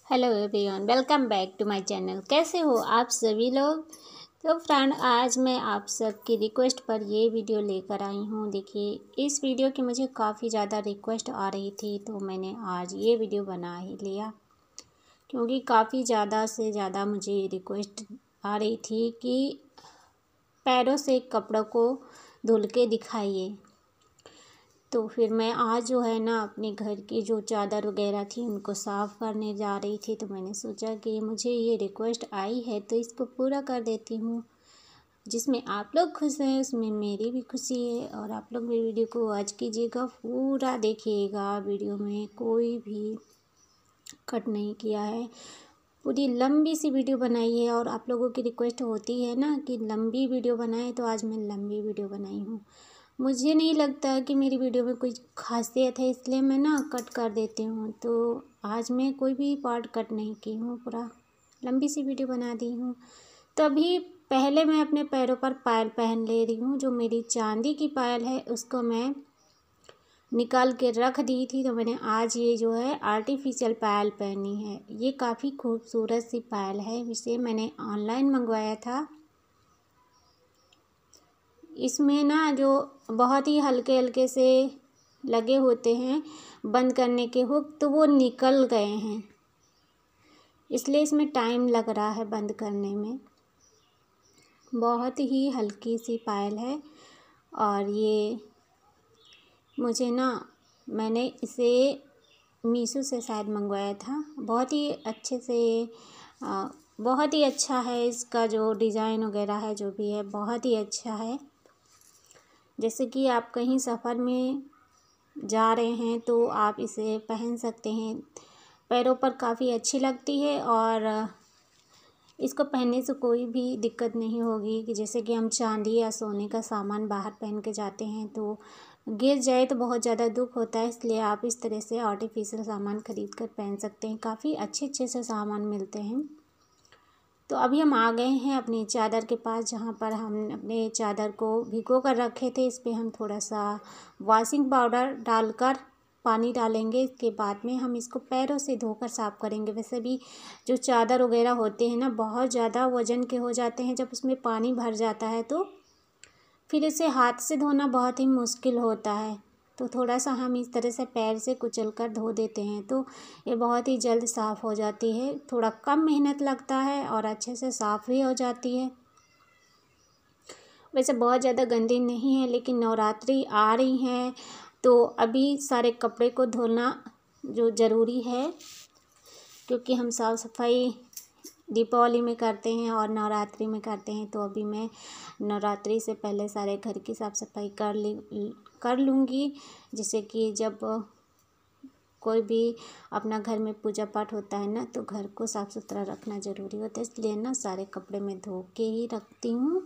Hello everyone, welcome back to my channel. कैसे हो आप सभी लोग। तो फ्रेंड, आज मैं आप सबकी रिक्वेस्ट पर ये वीडियो लेकर आई हूँ। देखिए, इस वीडियो की मुझे काफ़ी ज़्यादा रिक्वेस्ट आ रही थी, तो मैंने आज ये वीडियो बना ही लिया, क्योंकि काफ़ी ज़्यादा से ज़्यादा मुझे रिक्वेस्ट आ रही थी कि पैरों से कपड़ों को धुल के दिखाइए। तो फिर मैं आज जो है ना, अपने घर की जो चादर वगैरह थी उनको साफ़ करने जा रही थी। तो मैंने सोचा कि मुझे ये रिक्वेस्ट आई है तो इसको पूरा कर देती हूँ। जिसमें आप लोग खुश हैं उसमें मेरी भी खुशी है। और आप लोग मेरी वीडियो को वॉच कीजिएगा, पूरा देखिएगा। वीडियो में कोई भी कट नहीं किया है, पूरी लंबी सी वीडियो बनाई है। और आप लोगों की रिक्वेस्ट होती है ना कि लंबी वीडियो बनाए, तो आज मैं लंबी वीडियो बनाई हूँ। मुझे नहीं लगता कि मेरी वीडियो में कोई खासियत है, इसलिए मैं ना कट कर देती हूँ। तो आज मैं कोई भी पार्ट कट नहीं की हूँ, पूरा लंबी सी वीडियो बना दी हूँ। तो अभी पहले मैं अपने पैरों पर पायल पहन ले रही हूँ। जो मेरी चांदी की पायल है उसको मैं निकाल के रख दी थी, तो मैंने आज ये जो है आर्टिफिशियल पायल पहनी है। ये काफ़ी खूबसूरत सी पायल है, इसे मैंने ऑनलाइन मंगवाया था। इसमें ना जो बहुत ही हल्के हल्के से लगे होते हैं बंद करने के हुक, तो वो निकल गए हैं, इसलिए इसमें टाइम लग रहा है बंद करने में। बहुत ही हल्की सी पायल है। और ये मुझे ना, मैंने इसे मीशो से शायद मंगवाया था। बहुत ही अच्छे से बहुत ही अच्छा है। इसका जो डिज़ाइन वगैरह है, जो भी है, बहुत ही अच्छा है। जैसे कि आप कहीं सफ़र में जा रहे हैं तो आप इसे पहन सकते हैं। पैरों पर काफ़ी अच्छी लगती है और इसको पहनने से कोई भी दिक्कत नहीं होगी। कि जैसे कि हम चांदी या सोने का सामान बाहर पहन के जाते हैं तो गिर जाए तो बहुत ज़्यादा दुख होता है, इसलिए आप इस तरह से आर्टिफिशियल सामान ख़रीद कर पहन सकते हैं। काफ़ी अच्छे अच्छे से सामान मिलते हैं। तो अभी हम आ गए हैं अपनी चादर के पास, जहाँ पर हम अपने चादर को भिगो कर रखे थे। इस पर हम थोड़ा सा वॉशिंग पाउडर डालकर पानी डालेंगे। इसके बाद में हम इसको पैरों से धोकर साफ़ करेंगे। वैसे भी जो चादर वगैरह होते हैं ना, बहुत ज़्यादा वज़न के हो जाते हैं। जब उसमें पानी भर जाता है तो फिर इसे हाथ से धोना बहुत ही मुश्किल होता है। तो थोड़ा सा हम इस तरह से पैर से कुचल कर धो देते हैं तो ये बहुत ही जल्द साफ़ हो जाती है। थोड़ा कम मेहनत लगता है और अच्छे से साफ़ भी हो जाती है। वैसे बहुत ज़्यादा गंदी नहीं है, लेकिन नवरात्रि आ रही हैं तो अभी सारे कपड़े को धोना जो ज़रूरी है, क्योंकि हम साफ़ सफाई दीपावली में करते हैं और नवरात्रि में करते हैं। तो अभी मैं नवरात्रि से पहले सारे घर की साफ़ सफाई कर लूँगी, जिससे कि जब कोई भी अपना घर में पूजा पाठ होता है ना, तो घर को साफ़ सुथरा रखना ज़रूरी होता है। इसलिए ना सारे कपड़े मैं धो के ही रखती हूँ।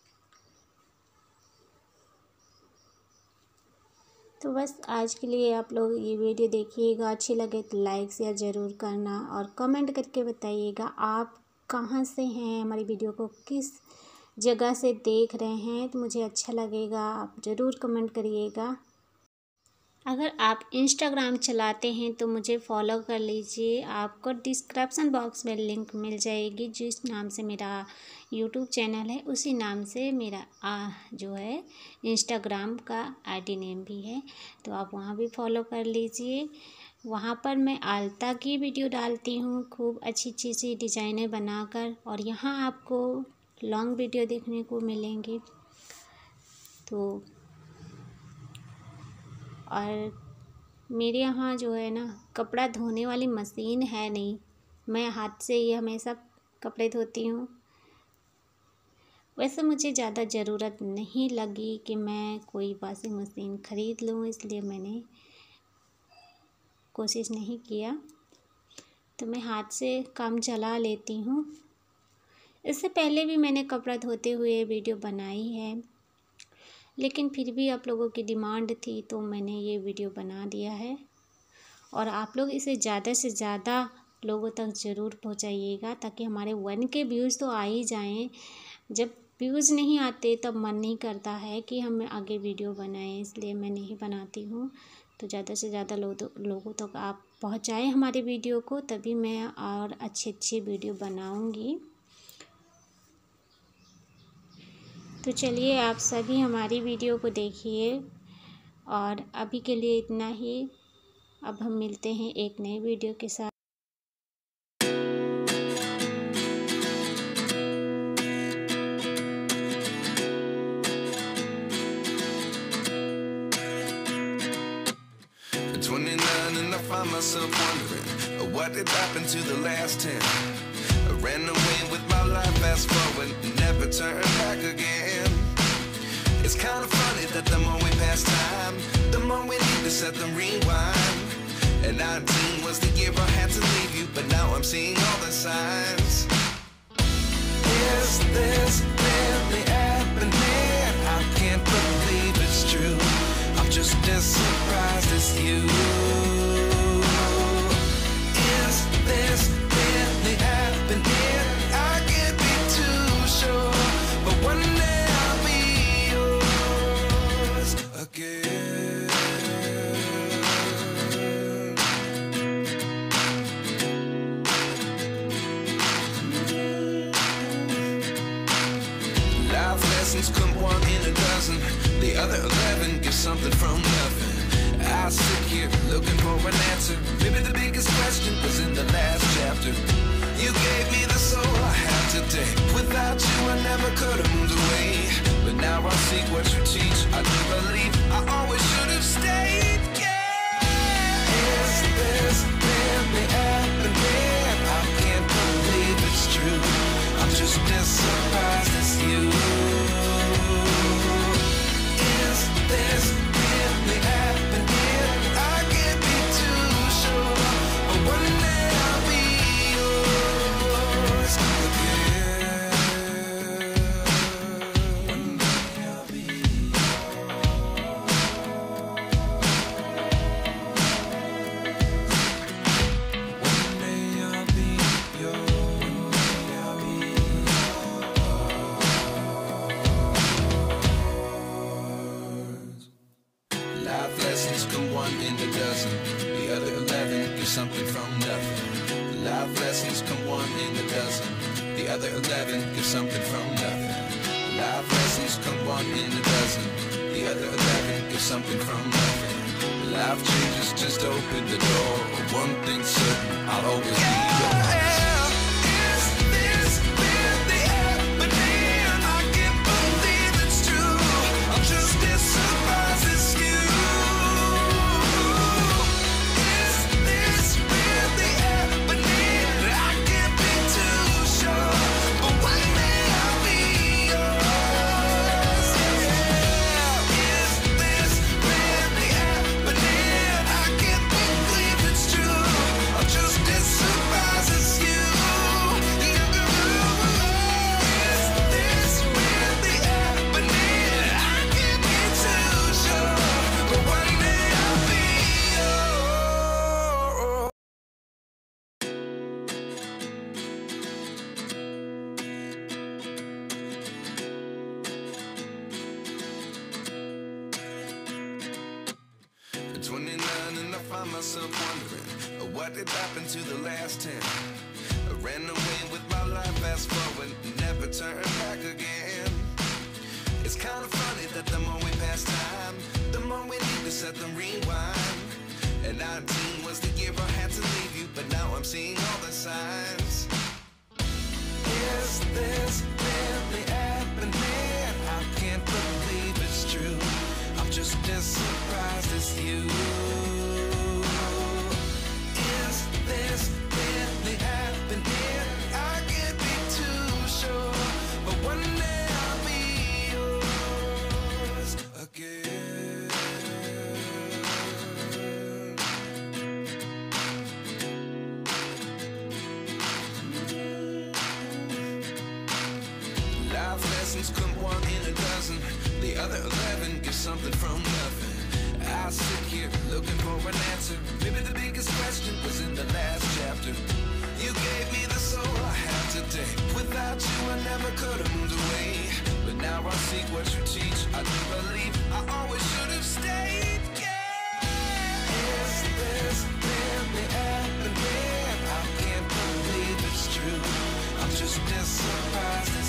तो बस आज के लिए आप लोग ये वीडियो देखिएगा। अच्छी लगे तो लाइक शेयर ज़रूर करना और कमेंट करके बताइएगा आप कहाँ से हैं, हमारी वीडियो को किस जगह से देख रहे हैं। तो मुझे अच्छा लगेगा, आप ज़रूर कमेंट करिएगा। अगर आप इंस्टाग्राम चलाते हैं तो मुझे फॉलो कर लीजिए। आपको डिस्क्रिप्शन बॉक्स में लिंक मिल जाएगी। जिस नाम से मेरा यूट्यूब चैनल है, उसी नाम से मेरा जो है इंस्टाग्राम का आईडी नेम भी है, तो आप वहाँ भी फॉलो कर लीजिए। वहाँ पर मैं आलता की वीडियो डालती हूँ, खूब अच्छी अच्छी सी डिज़ाइनें बनाकर। और यहाँ आपको लॉन्ग वीडियो देखने को मिलेंगे। तो और मेरे यहाँ जो है ना, कपड़ा धोने वाली मशीन है नहीं, मैं हाथ से ही हमेशा कपड़े धोती हूँ। वैसे मुझे ज़्यादा ज़रूरत नहीं लगी कि मैं कोई वॉशिंग मशीन ख़रीद लूँ, इसलिए मैंने कोशिश नहीं किया। तो मैं हाथ से काम चला लेती हूँ। इससे पहले भी मैंने कपड़ा धोते हुए वीडियो बनाई है, लेकिन फिर भी आप लोगों की डिमांड थी तो मैंने ये वीडियो बना दिया है। और आप लोग इसे ज़्यादा से ज़्यादा लोगों तक ज़रूर पहुंचाइएगा, ताकि हमारे 1K व्यूज़ तो आ ही जाएं। जब व्यूज़ नहीं आते तब मन नहीं करता है कि हम आगे वीडियो बनाएं, इसलिए मैं नहीं बनाती हूँ। तो ज़्यादा से ज़्यादा लोगों तक आप पहुंचाएं हमारे वीडियो को, तभी मैं और अच्छी वीडियो बनाऊंगी। तो चलिए आप सभी हमारी वीडियो को देखिए, और अभी के लिए इतना ही। अब हम मिलते हैं एक नई वीडियो के साथ। At 29 and I find myself wondering what did happen to the last 10. I ran away with my life, fast forward, never turn back again. It's kind of funny that the more we pass time, the more we need to set the rewind. And 19 was the year I had to leave you, but now I'm seeing all the signs. Is this really happening? I can't believe it's true. I'm just as surprised as you. Is this really happening? I can't be too sure, but one day I'll be yours again. Life lessons come one in a dozen. The other 11 get something from nothing. I sit here looking for an answer. Maybe the biggest question was in the last chapter. You gave me the soul I have today. Without you I never could have moved away. But now I see what you teach. I do believe I always should have stayed. Yeah. Is this really happening? I can't believe it's true. I'm just as surprised as you. Is this really happening? I can't be too sure, but one day I'll be yours again. One day I'll be One day I'll be yours. Life lessons come one in a dozen. The other 11 get something from nothing. Life lessons come one in a dozen. The other 11 get something from nothing. Life lessons come one in a dozen. The other 11 get something from nothing. Life changes just open the door. One thing's certain, I'll always be yours. Is this really happening? I can't believe it's true. I'm just as surprised as you. Is this really happening? I can't be too sure, but one day I'll be yours. Is this really happening? I can't believe it's true. I'm just as surprised as you. Is this really happening? I can't be too sure, but one day I'll be yours. At 29 and I find myself wondering what did happen to the last 10. I ran away with my life, fast forward, never turn back again. It's kind of funny that the more we pass time, the more we need to set the rewind. And 19 was the year I had to leave you, but now I'm seeing all the signs. Is this really happening? I can't believe it's true. I'm just as surprised as you. Is this really happening? I can't be too sure, but one day I'll be yours again. Life lessons come one in a dozen. The other 11 get something from nothing. I sit here looking for an answer. Maybe the biggest question was in the last chapter. You gave me the soul I have today. Without you I never could have moved away. But now I see what you teach. I do believe I always should have stayed. Yeah. Is this really surprised